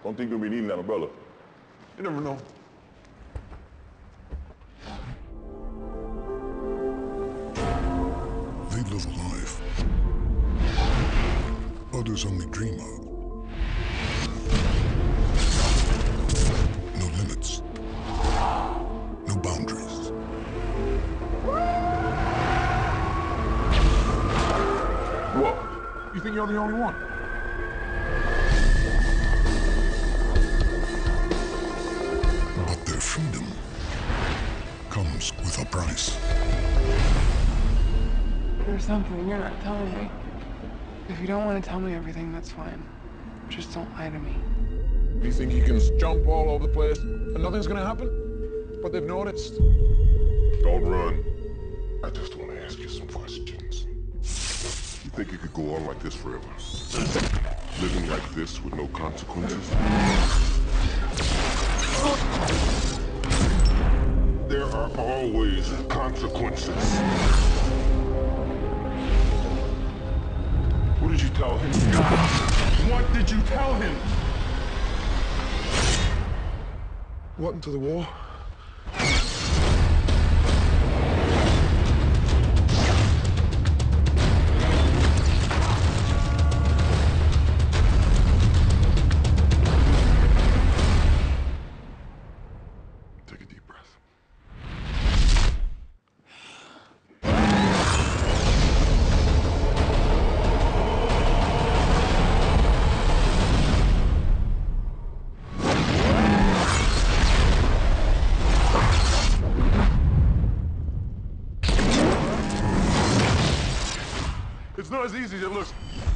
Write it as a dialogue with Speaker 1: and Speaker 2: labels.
Speaker 1: Don't think you'll be needing that umbrella.
Speaker 2: You never know.
Speaker 3: They live a life others only dream of. No limits. No boundaries.
Speaker 2: What? You think you're the only one?
Speaker 3: But their freedom comes with a price.
Speaker 4: There's something you're not telling me. If you don't want to tell me everything, that's fine. Just don't lie to me.
Speaker 2: You think you can jump all over the place and nothing's gonna happen? But they've noticed.
Speaker 1: Don't run. I just want to ask you some questions. You think you could go on like this forever? Living like this with no consequences? There are always consequences. What did you tell him? What did you tell him?
Speaker 2: What, into the war?
Speaker 1: Take a deep breath.
Speaker 2: It's not as easy as it looks.